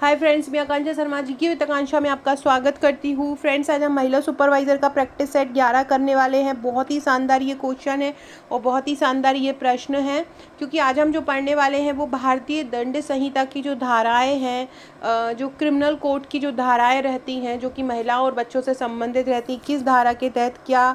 Hi friends, मैं आकांक्षा शर्मा जी की आकांक्षा में आपका स्वागत करती हूँ। फ्रेंड्स, आज हम महिला सुपरवाइज़र का प्रैक्टिस सेट 11 करने वाले हैं। बहुत ही शानदार ये क्वेश्चन है और बहुत ही शानदार ये प्रश्न है, क्योंकि आज हम जो पढ़ने वाले हैं वो भारतीय दंड संहिता की जो धाराएं हैं, जो क्रिमिनल कोड की जो धाराएं रहती हैं, जो कि महिलाओं और बच्चों से संबंधित रहती, किस धारा के तहत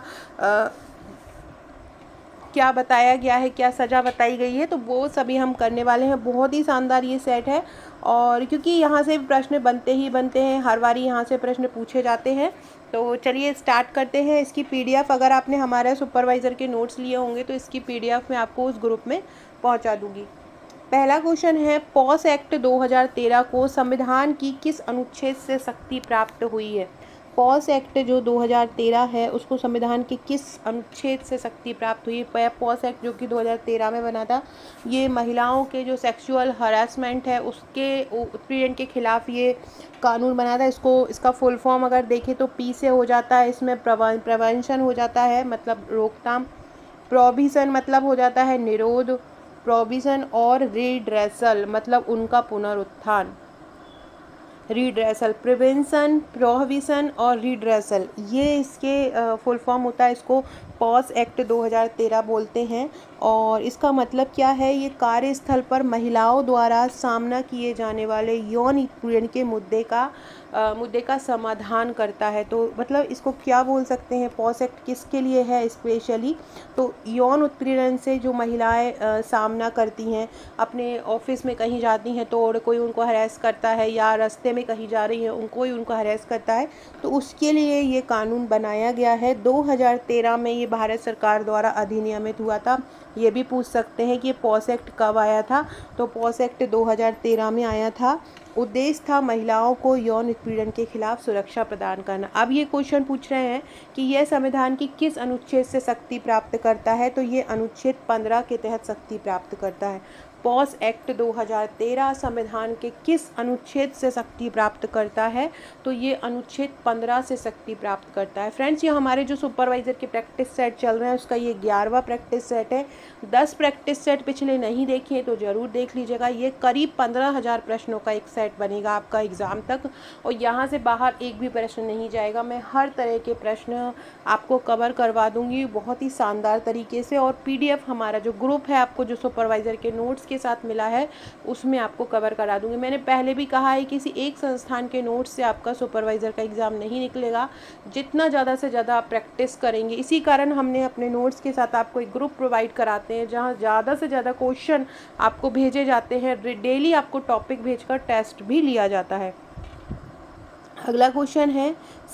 क्या बताया गया है, क्या सज़ा बताई गई है, तो वो सभी हम करने वाले हैं। बहुत ही शानदार ये सेट है, और क्योंकि यहाँ से प्रश्न बनते ही बनते हैं, हर बारी यहाँ से प्रश्न पूछे जाते हैं। तो चलिए स्टार्ट करते हैं। इसकी पीडीएफ अगर आपने हमारे सुपरवाइज़र के नोट्स लिए होंगे तो इसकी पीडीएफ मैं आपको उस ग्रुप में पहुँचा दूँगी। पहला क्वेश्चन है, पॉस एक्ट 2013 को संविधान की किस अनुच्छेद से शक्ति प्राप्त हुई है? पॉस एक्ट जो 2013 है उसको संविधान के किस अनुच्छेद से शक्ति प्राप्त हुई है? पॉस एक्ट जो कि 2013 में बना था, ये महिलाओं के जो सेक्सुअल हरासमेंट है उसके उत्पीड़न के खिलाफ ये कानून बना था। इसका फुल फॉर्म अगर देखें तो पी से हो जाता है, इसमें प्रिवेंशन हो जाता है, मतलब रोकथाम। प्रोहिबिशन मतलब हो जाता है निरोध। प्रोहिबिशन और रिड्रेसल मतलब उनका पुनरुत्थान। रिड्रेसल, प्रिवेंशन, प्रोहिबिशन और रिड्रेसल, ये इसके फुल फॉर्म होता है। इसको पॉस एक्ट 2013 बोलते हैं। और इसका मतलब क्या है? ये कार्यस्थल पर महिलाओं द्वारा सामना किए जाने वाले यौन उत्पीड़न के मुद्दे का समाधान करता है। तो मतलब इसको क्या बोल सकते हैं? पॉस एक्ट किसके लिए है स्पेशली? तो यौन उत्पीड़न से जो महिलाएं सामना करती हैं, अपने ऑफिस में कहीं जाती हैं तो कोई उनको हरेस करता है, या रास्ते में कहीं जा रही हैं उनको हरेस करता है, तो उसके लिए ये कानून बनाया गया है। 2013 में ये भारत सरकार द्वारा अधिनियमित हुआ था। ये भी पूछ सकते हैं कि ये पॉस एक्ट कब आया था? तो पॉस एक्ट 2013 में आया था। उद्देश्य था महिलाओं को यौन उत्पीड़न के खिलाफ सुरक्षा प्रदान करना। अब ये क्वेश्चन पूछ रहे हैं कि यह संविधान की किस अनुच्छेद से शक्ति प्राप्त करता है? तो ये अनुच्छेद 15 के तहत शक्ति प्राप्त करता है। पॉस एक्ट 2013 संविधान के किस अनुच्छेद से शक्ति प्राप्त करता है? तो ये अनुच्छेद 15 से शक्ति प्राप्त करता है। फ्रेंड्स, ये हमारे जो सुपरवाइज़र के प्रैक्टिस सेट चल रहे हैं उसका ये 11वां प्रैक्टिस सेट है। 10 प्रैक्टिस सेट पिछले नहीं देखे तो ज़रूर देख लीजिएगा। ये करीब 15,000 प्रश्नों का एक सेट बनेगा आपका एग्ज़ाम तक, और यहाँ से बाहर एक भी प्रश्न नहीं जाएगा। मैं हर तरह के प्रश्न आपको कवर करवा दूँगी बहुत ही शानदार तरीके से। और पीडीएफ हमारा जो ग्रुप है, आपको जो सुपरवाइज़र के नोट्स के साथ मिला है, उसमें आपको कवर करा दूंगी। मैंने पहले भी कहा है, किसी एक संस्थान के नोट्स से आपका सुपरवाइज़र का एग्ज़ाम नहीं निकलेगा। जितना ज़्यादा से ज़्यादा आप प्रैक्टिस करेंगे, इसी कारण हमने अपने नोट्स के साथ आपको एक ग्रुप प्रोवाइड कराते हैं जहां ज़्यादा से ज़्यादा क्वेश्चन आपको भेजे जाते हैं। डेली आपको टॉपिक भेजकर टेस्ट भी लिया जाता है। अगला क्वेश्चन है,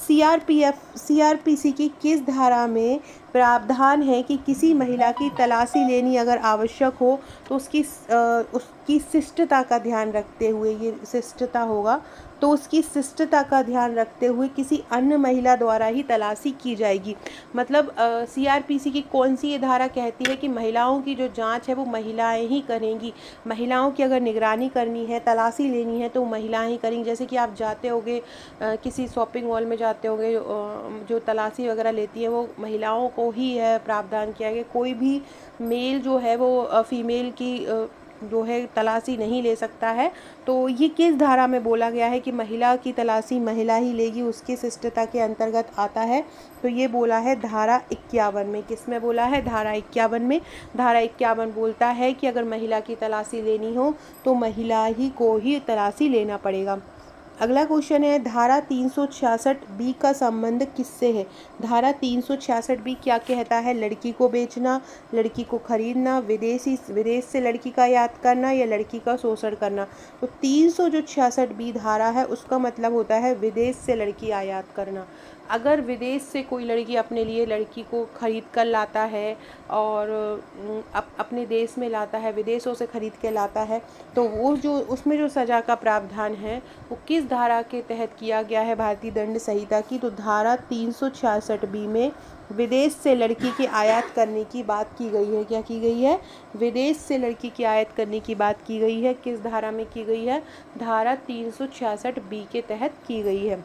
सीआरपीसी की किस धारा में प्रावधान है कि किसी महिला की तलाशी लेनी अगर आवश्यक हो तो उसकी शिष्टता का ध्यान रखते हुए, ये शिष्टता होगा, तो उसकी शिष्टता का ध्यान रखते हुए किसी अन्य महिला द्वारा ही तलाशी की जाएगी। मतलब सीआरपीसी की कौन सी ये धारा कहती है कि महिलाओं की जो जांच है वो महिलाएं ही करेंगी। महिलाओं की अगर निगरानी करनी है, तलाशी लेनी है, तो महिलाएं ही करेंगी। जैसे कि आप जाते होगे किसी शॉपिंग मॉल में जाते होगे, जो तलाशी वगैरह लेती है वो महिलाओं को ही है प्रावधान किया गया। कोई भी मेल जो है वो फीमेल की जो है तलाशी नहीं ले सकता है। तो ये किस धारा में बोला गया है कि महिला की तलाशी महिला ही लेगी, उसकी शिष्टता के अंतर्गत आता है? तो ये बोला है धारा 51 में। किस में बोला है? धारा 51 में। धारा 51 बोलता है कि अगर महिला की तलाशी लेनी हो तो महिला ही को ही तलाशी लेना पड़ेगा। अगला क्वेश्चन है, धारा 366 का संबंध किससे है? धारा 366 क्या कहता है? लड़की को बेचना, लड़की को खरीदना, विदेश से लड़की का आयात करना, या लड़की का शोषण करना। तो 366 धारा है, उसका मतलब होता है विदेश से लड़की आयात करना। अगर विदेश से कोई लड़की अपने लिए लड़की को खरीद कर लाता है और अपने देश में लाता है, विदेशों से खरीद के लाता है, तो वो जो उसमें जो सज़ा का प्रावधान है वो किस धारा के तहत किया गया है भारतीय दंड संहिता की? तो धारा 366 में विदेश से लड़की की आयात करने की बात की गई है। क्या की गई है? विदेश से लड़की की आयात करने की बात की गई है। किस धारा में की गई है? धारा 366 के तहत की गई है।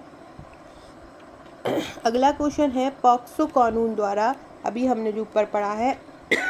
अगला क्वेश्चन है, पॉक्सो कानून द्वारा, अभी हमने जो ऊपर पढ़ा है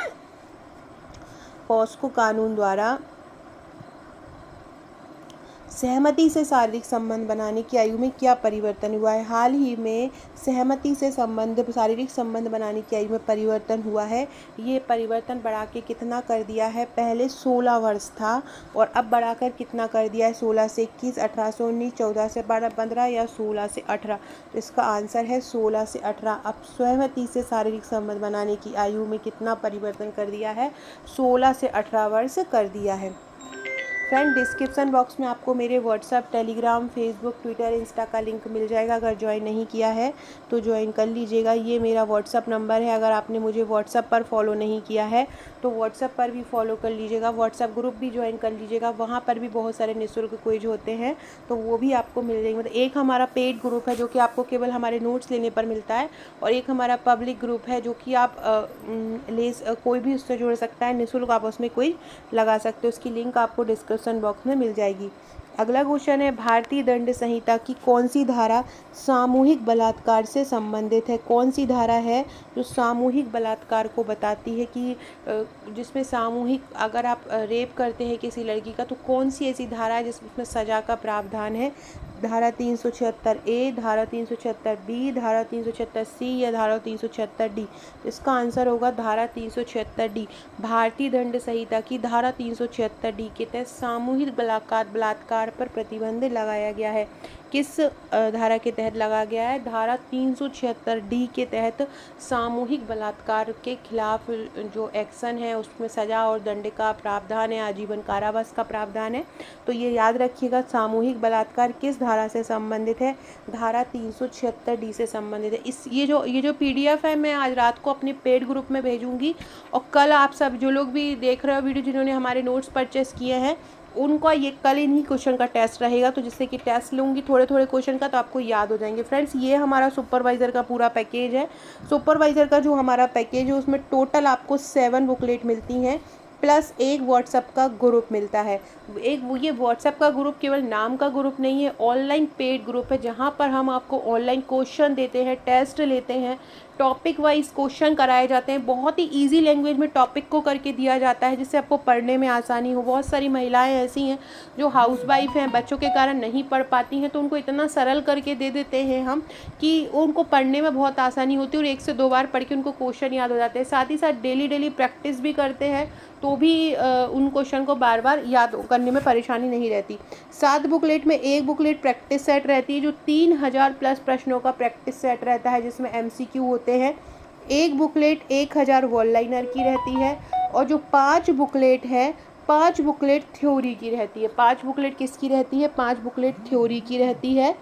पॉक्सो कानून द्वारा सहमति से शारीरिक संबंध बनाने की आयु में क्या परिवर्तन हुआ है? हाल ही में सहमति से शारीरिक संबंध बनाने की आयु में परिवर्तन हुआ है। ये परिवर्तन बढ़ा के कितना कर दिया है? पहले 16 वर्ष था और अब बढ़ाकर कितना कर दिया है? 16 से 21, 18 से 19, 14 से 15 या 16 से 18। तो इसका आंसर है 16 से 18। अब सहमति से शारीरिक संबंध बनाने की आयु में कितना परिवर्तन कर दिया है? 16 से 18 वर्ष कर दिया है। फ्रेंड, डिस्क्रिप्शन बॉक्स में आपको मेरे WhatsApp, Telegram, Facebook, Twitter, Insta का लिंक मिल जाएगा। अगर ज्वाइन नहीं किया है तो ज्वाइन कर लीजिएगा। ये मेरा व्हाट्सएप नंबर है। अगर आपने मुझे व्हाट्सएप पर फॉलो नहीं किया है तो व्हाट्सएप पर भी फॉलो कर लीजिएगा। व्हाट्सएप ग्रुप भी ज्वाइन कर लीजिएगा। वहाँ पर भी बहुत सारे निःशुल्क क्विज होते हैं तो वो भी आपको मिल जाएंगे। मतलब एक हमारा पेड ग्रुप है जो कि आपको केवल हमारे नोट्स लेने पर मिलता है, और एक हमारा पब्लिक ग्रुप है जो कि आप कोई भी उससे जुड़ सकता है, निःशुल्क आप उसमें क्विज लगा सकते हो। उसकी लिंक आपको डिस्क्रिप्शन बॉक्स में मिल जाएगी। अगला क्वेश्चन है, भारतीय दंड संहिता की कौन सी धारा सामूहिक बलात्कार से संबंधित है? कौन सी धारा है जो सामूहिक बलात्कार को बताती है कि जिसमें सामूहिक, अगर आप रेप करते हैं किसी लड़की का तो कौन सी ऐसी धारा है जिसमें सजा का प्रावधान है? धारा 376A, धारा 376B, धारा 376C या धारा 376D? इसका आंसर होगा धारा 376D। भारतीय दंड संहिता की धारा 376D के तहत सामूहिक बलात्कार पर प्रतिबंध लगाया गया है। किस धारा के तहत लगाया गया है? धारा 376D के तहत सामूहिक बलात्कार के खिलाफ जो एक्शन है उसमें सजा और दंड का प्रावधान है, आजीवन कारावास का प्रावधान है। तो ये याद रखिएगा, सामूहिक बलात्कार किस धारा से संबंधित है? धारा 376D से संबंधित है। ये जो PDF है मैं आज रात को अपने पेड ग्रुप में भेजूंगी, और कल आप सब जो लोग भी देख रहे हो वीडियो, जिन्होंने हमारे नोट्स परचेस किए हैं, उनका ये कल इन्हीं क्वेश्चन का टेस्ट रहेगा। तो जिससे कि टेस्ट लूँगी थोड़े थोड़े क्वेश्चन का तो आपको याद हो जाएंगे। फ्रेंड्स, ये हमारा सुपरवाइज़र का पूरा पैकेज है। सुपरवाइज़र का जो हमारा पैकेज है उसमें टोटल आपको 7 बुकलेट मिलती हैं, प्लस एक व्हाट्सएप का ग्रुप मिलता है। ये व्हाट्सएप का ग्रुप केवल नाम का ग्रुप नहीं है, ऑनलाइन पेड ग्रुप है जहाँ पर हम आपको ऑनलाइन क्वेश्चन देते हैं, टेस्ट लेते हैं, टॉपिक वाइज क्वेश्चन कराए जाते हैं। बहुत ही इजी लैंग्वेज में टॉपिक को करके दिया जाता है जिससे आपको पढ़ने में आसानी हो। बहुत सारी महिलाएं ऐसी हैं जो हाउसवाइफ हैं, बच्चों के कारण नहीं पढ़ पाती हैं, तो उनको इतना सरल करके दे देते हैं हम कि उनको पढ़ने में बहुत आसानी होती है और 1 से 2 बार पढ़ के उनको क्वेश्चन याद हो जाते हैं। साथ ही साथ डेली प्रैक्टिस भी करते हैं तो भी उन क्वेश्चन को बार बार याद करने में परेशानी नहीं रहती। 7 बुकलेट में एक बुकलेट प्रैक्टिस सेट रहती है जो 3000 प्लस प्रश्नों का प्रैक्टिस सेट रहता है जिसमें MCQ होते हैं। एक बुकलेट 1000 वन लाइनर की रहती है, और जो 5 बुकलेट है 5 बुकलेट थ्योरी की रहती है। 5 बुकलेट किसकी रहती है? 5 बुकलेट थ्योरी की रहती है।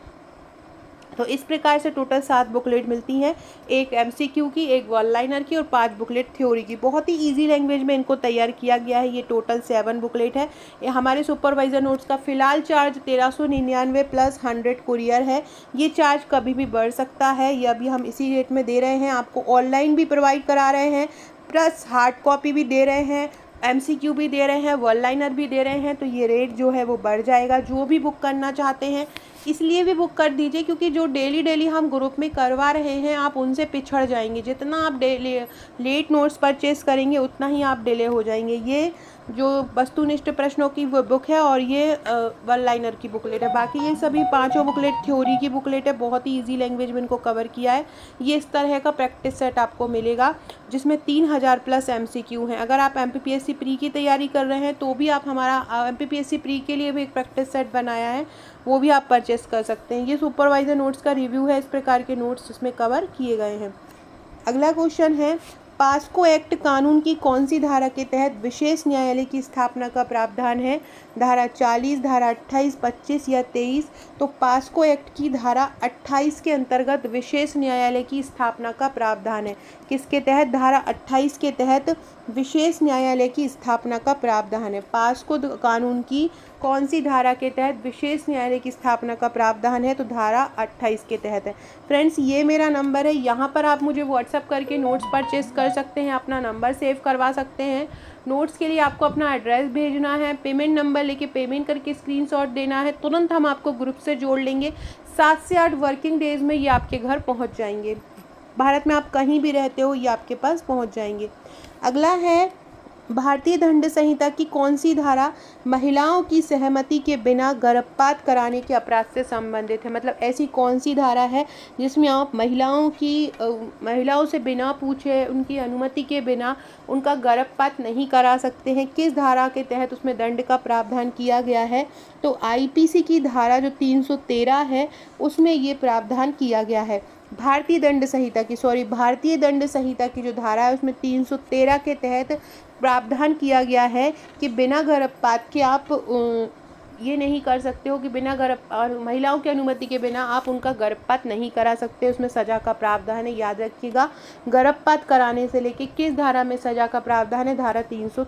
तो इस प्रकार से टोटल 7 बुकलेट मिलती हैं, एक MCQ की, एक वन लाइनर की और 5 बुकलेट थ्योरी की। बहुत ही इजी लैंग्वेज में इनको तैयार किया गया है। ये टोटल 7 बुकलेट है। ये हमारे सुपरवाइज़र नोट्स का फ़िलहाल चार्ज 1399 प्लस 100 कुरियर है। ये चार्ज कभी भी बढ़ सकता है, ये अभी हम इसी रेट में दे रहे हैं। आपको ऑनलाइन भी प्रोवाइड करा रहे हैं, प्लस हार्ड कॉपी भी दे रहे हैं, MCQ भी दे रहे हैं, वन लाइनर भी दे रहे हैं। तो ये रेट जो है वो बढ़ जाएगा। जो भी बुक करना चाहते हैं इसलिए भी बुक कर दीजिए क्योंकि जो डेली हम ग्रुप में करवा रहे हैं आप उनसे पिछड़ जाएंगे। जितना आप लेट नोट्स परचेस करेंगे उतना ही आप डिले हो जाएंगे। ये जो वस्तुनिष्ठ प्रश्नों की वो बुक है और ये वन लाइनर की बुकलेट है। बाकी ये सभी 5 बुकलेट थ्योरी की बुकलेट है। बहुत ही इजी लैंग्वेज में इनको कवर किया है। ये इस तरह का प्रैक्टिस सेट आपको मिलेगा जिसमें 3000 प्लस MCQ हैं। अगर आप MPPSC प्री की तैयारी कर रहे हैं तो भी आप हमारा MPPSC प्री के लिए भी एक प्रैक्टिस सेट बनाया है, वो भी आप परचेस कर सकते हैं। ये सुपरवाइज़र नोट्स का रिव्यू है, इस प्रकार के नोट्स इसमें कवर किए गए हैं। अगला क्वेश्चन है, पास्को एक्ट कानून की कौन सी धारा के तहत विशेष न्यायालय की स्थापना का प्रावधान है? धारा 40, धारा 28, 25 या 23? तो पास्को एक्ट की धारा 28 के अंतर्गत विशेष न्यायालय की स्थापना का प्रावधान है। किसके तहत? धारा 28 के तहत विशेष न्यायालय की स्थापना का प्रावधान है। पास्को कानून की कौन सी धारा के तहत विशेष न्यायालय की स्थापना का प्रावधान है? तो धारा 28 के तहत है। फ्रेंड्स, ये मेरा नंबर है, यहाँ पर आप मुझे व्हाट्सअप करके नोट्स परचेस कर सकते हैं, अपना नंबर सेव करवा सकते हैं। नोट्स के लिए आपको अपना एड्रेस भेजना है, पेमेंट नंबर लेके पेमेंट करके स्क्रीनशॉट देना है, तुरंत हम आपको ग्रुप से जोड़ लेंगे। 7 से 8 वर्किंग डेज में ये आपके घर पहुँच जाएंगे। भारत में आप कहीं भी रहते हो ये आपके पास पहुँच जाएंगे। अगला है भारतीय दंड संहिता की कौन सी धारा महिलाओं की सहमति के बिना गर्भपात कराने के अपराध से संबंधित है? मतलब ऐसी कौन सी धारा है जिसमें आप महिलाओं से बिना पूछे, उनकी अनुमति के बिना उनका गर्भपात नहीं करा सकते हैं? किस धारा के तहत उसमें दंड का प्रावधान किया गया है? तो आईपीसी की धारा जो 313 है उसमें ये प्रावधान किया गया है। भारतीय दंड संहिता की जो धारा है उसमें 313 के तहत प्रावधान किया गया है कि बिना गर्भपात के आप ये नहीं कर सकते हो कि महिलाओं की अनुमति के बिना आप उनका गर्भपात नहीं करा सकते। उसमें सज़ा का प्रावधान है, याद रखिएगा। गर्भपात कराने से लेके किस धारा में सज़ा का प्रावधान है? धारा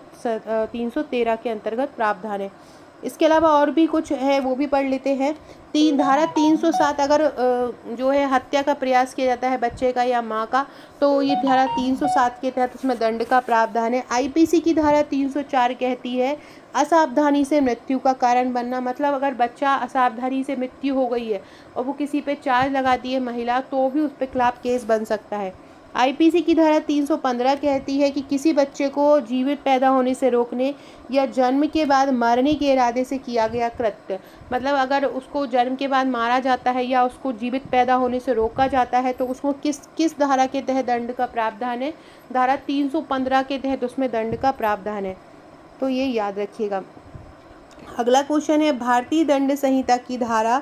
313 के अंतर्गत प्रावधान है। इसके अलावा और भी कुछ है वो भी पढ़ लेते हैं। धारा 307 अगर जो है हत्या का प्रयास किया जाता है बच्चे का या माँ का, तो ये धारा 307 के तहत उसमें दंड का प्रावधान है। आईपीसी की धारा 304 कहती है असावधानी से मृत्यु का कारण बनना। मतलब अगर बच्चा असावधानी से मृत्यु हो गई है और वो किसी पे चार्ज लगाती है महिला, तो भी उस पे खिलाफ केस बन सकता है। आईपीसी की धारा 315 कहती है कि किसी बच्चे को जीवित पैदा होने से रोकने या जन्म के बाद मरने के इरादे से किया गया कृत्य। मतलब अगर उसको जन्म के बाद मारा जाता है या उसको जीवित पैदा होने से रोका जाता है तो उसको किस धारा के तहत दंड का प्रावधान है? धारा 315 के तहत उसमें दंड का प्रावधान है। तो ये याद रखिएगा। अगला क्वेश्चन है, भारतीय दंड संहिता की धारा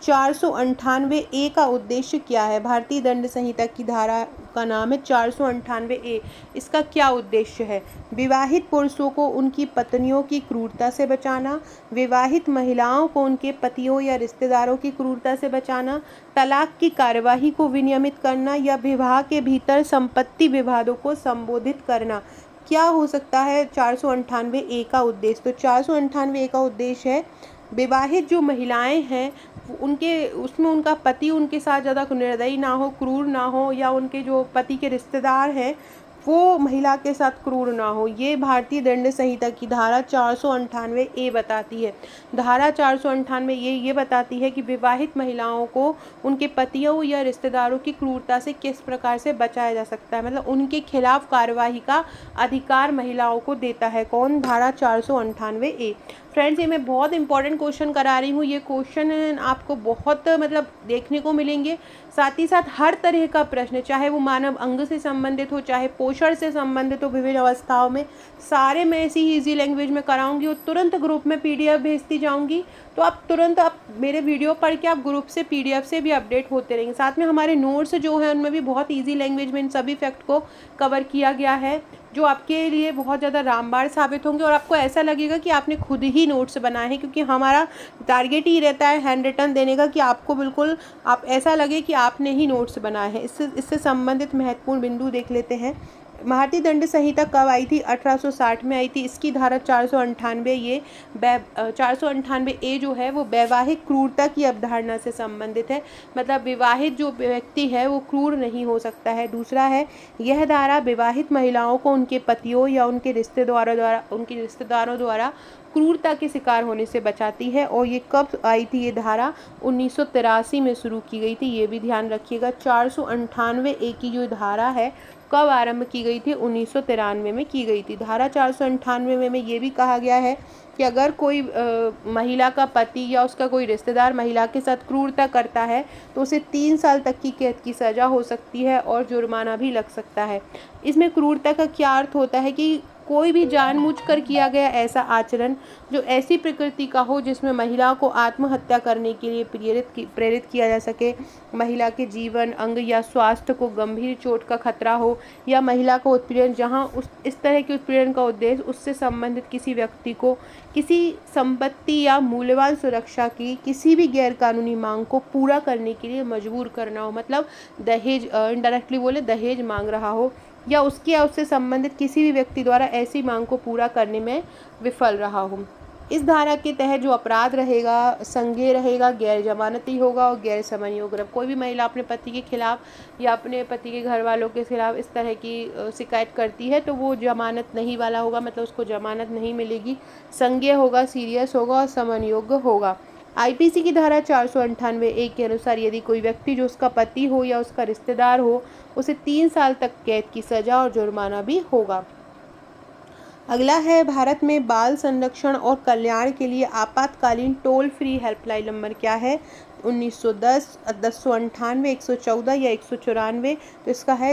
498A का उद्देश्य क्या है? भारतीय दंड संहिता की धारा का नाम है 498A। इसका क्या उद्देश्य है? विवाहित पुरुषों को उनकी पत्नियों की क्रूरता से बचाना, विवाहित महिलाओं को उनके पतियों या रिश्तेदारों की क्रूरता से बचाना, तलाक की कार्यवाही को विनियमित करना या विवाह के भीतर संपत्ति विवादों को संबोधित करना। क्या हो सकता है 498A का उद्देश्य? तो 498A का उद्देश्य है विवाहित जो महिलाएं हैं उसमें उनका पति उनके साथ ज़्यादा निर्दयी ना हो, क्रूर ना हो, या उनके जो पति के रिश्तेदार हैं वो महिला के साथ क्रूर ना हो। ये भारतीय दंड संहिता की धारा 498A बताती है। धारा 498 ये बताती है कि विवाहित महिलाओं को उनके पतियों या रिश्तेदारों की क्रूरता से किस प्रकार से बचाया जा सकता है। मतलब उनके खिलाफ कार्यवाही का अधिकार महिलाओं को देता है। कौन? धारा 498A। फ्रेंड्स, ये मैं बहुत इंपॉर्टेंट क्वेश्चन करा रही हूँ। ये क्वेश्चन आपको बहुत देखने को मिलेंगे। साथ ही साथ हर तरह का प्रश्न, चाहे वो मानव अंग से संबंधित हो, चाहे पोषण से संबंधित हो, विभिन्न अवस्थाओं में, सारे मैं ऐसी ही ईजी लैंग्वेज में कराऊंगी और तुरंत ग्रुप में PDF भेजती जाऊंगी। तो आप तुरंत मेरे वीडियो पढ़ के आप ग्रुप से PDF से भी अपडेट होते रहेंगे। साथ में हमारे नोट्स जो हैं उनमें भी बहुत ईजी लैंग्वेज में इन सभी फैक्ट को कवर किया गया है, जो आपके लिए बहुत ज़्यादा रामबाण साबित होंगे और आपको ऐसा लगेगा कि आपने खुद ही नोट्स बनाए हैं, क्योंकि हमारा टारगेट ही रहता है हैंड रिटन देने का, कि आपको बिल्कुल ऐसा लगे कि आपने ही नोट्स बनाए हैं। इससे संबंधित महत्वपूर्ण बिंदु देख लेते हैं। भारतीय दंड संहिता कब आई थी? 1860 में आई थी। इसकी धारा 498A जो है वो वैवाहिक क्रूरता की अवधारणा से संबंधित है। मतलब विवाहित जो व्यक्ति है वो क्रूर नहीं हो सकता है। दूसरा है, यह धारा विवाहित महिलाओं को उनके पतियों या उनके रिश्तेदारों द्वारा क्रूरता के शिकार होने से बचाती है। और ये कब आई थी? ये धारा 1983 में शुरू की गई थी। ये भी ध्यान रखिएगा। 498A की जो धारा है कब आरंभ की गई थी? 1993 में की गई थी। धारा 498 में ये भी कहा गया है कि अगर कोई महिला का पति या उसका कोई रिश्तेदार महिला के साथ क्रूरता करता है तो उसे 3 साल तक की कैद की सज़ा हो सकती है और जुर्माना भी लग सकता है। इसमें क्रूरता का क्या अर्थ होता है कि कोई भी जानबूझकर किया गया ऐसा आचरण जो ऐसी प्रकृति का हो जिसमें महिला को आत्महत्या करने के लिए प्रेरित किया जा सके, महिला के जीवन, अंग या स्वास्थ्य को गंभीर चोट का खतरा हो, या महिला का उत्पीड़न जहां इस तरह के उत्पीड़न का उद्देश्य उससे संबंधित किसी व्यक्ति को किसी संपत्ति या मूल्यवान सुरक्षा की किसी भी गैरकानूनी मांग को पूरा करने के लिए मजबूर करना हो। मतलब दहेज, इनडायरेक्टली बोले दहेज मांग रहा हो, या उसके या उससे संबंधित किसी भी व्यक्ति द्वारा ऐसी मांग को पूरा करने में विफल रहा हो। इस धारा के तहत जो अपराध रहेगा संज्ञेय रहेगा, गैर जमानती होगा और गैर समनयोग। कोई भी महिला अपने पति के खिलाफ या अपने पति के घर वालों के खिलाफ इस तरह की शिकायत करती है तो वो जमानत नहीं वाला होगा, मतलब उसको जमानत नहीं मिलेगी। संज्ञेय होगा, सीरियस होगा और समनयोग होगा। आईपीसी की धारा 498A के अनुसार यदि कोई व्यक्ति जो उसका पति हो या उसका रिश्तेदार हो, उसे 3 साल तक कैद की सज़ा और जुर्माना भी होगा। अगला है भारत में बाल संरक्षण और कल्याण के लिए आपातकालीन टोल फ्री हेल्पलाइन नंबर क्या है? 1910, 1098, 114 या 194। तो इसका है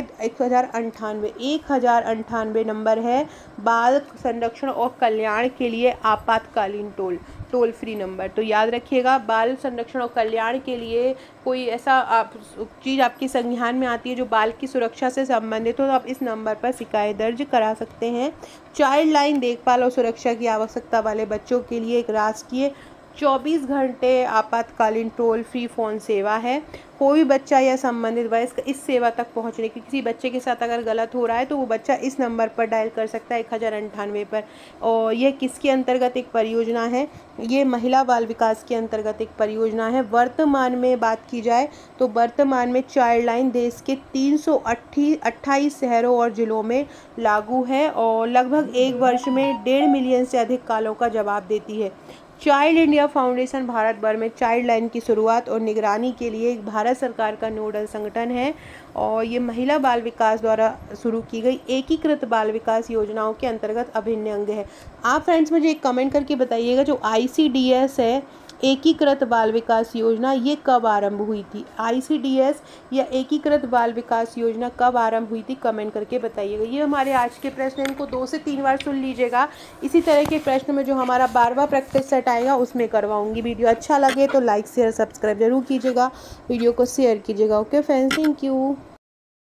1098 नंबर है बाल संरक्षण और कल्याण के लिए आपातकालीन टोल फ्री नंबर। तो याद रखिएगा, बाल संरक्षण और कल्याण के लिए कोई ऐसा चीज़ आपकी संज्ञान में आती है जो बाल की सुरक्षा से संबंधित हो, तो आप इस नंबर पर शिकायत दर्ज करा सकते हैं। चाइल्ड लाइन देखभाल और सुरक्षा की आवश्यकता वाले बच्चों के लिए एक राष्ट्रीय 24 घंटे आपातकालीन टोल फ्री फ़ोन सेवा है। कोई भी बच्चा या संबंधित वयस्क इस सेवा तक पहुंचने की, किसी बच्चे के साथ अगर गलत हो रहा है तो वो बच्चा इस नंबर पर डायल कर सकता है 1098 पर। और यह किसके अंतर्गत एक परियोजना है? ये महिला बाल विकास के अंतर्गत एक परियोजना है। वर्तमान में बात की जाए तो वर्तमान में चाइल्ड लाइन देश के 328 शहरों और ज़िलों में लागू है और लगभग एक वर्ष में 1.5 मिलियन से अधिक कॉलों का जवाब देती है। चाइल्ड इंडिया फाउंडेशन भारत भर में चाइल्ड लाइन की शुरुआत और निगरानी के लिए एक भारत सरकार का नोडल संगठन है और ये महिला बाल विकास द्वारा शुरू की गई एकीकृत बाल विकास योजनाओं के अंतर्गत अभिन्न अंग है। आप फ्रेंड्स मुझे एक कमेंट करके बताइएगा, जो ICDS है एकीकृत बाल विकास योजना, ये कब आरंभ हुई थी? ICDS या एकीकृत बाल विकास योजना कब आरंभ हुई थी? कमेंट करके बताइएगा। ये हमारे आज के प्रश्न, इनको 2 से 3 बार सुन लीजिएगा। इसी तरह के प्रश्न में जो हमारा 12वां प्रैक्टिस सेट आएगा उसमें करवाऊंगी। वीडियो अच्छा लगे तो लाइक शेयर सब्सक्राइब जरूर कीजिएगा, वीडियो को शेयर कीजिएगा। Okay friends, thank you.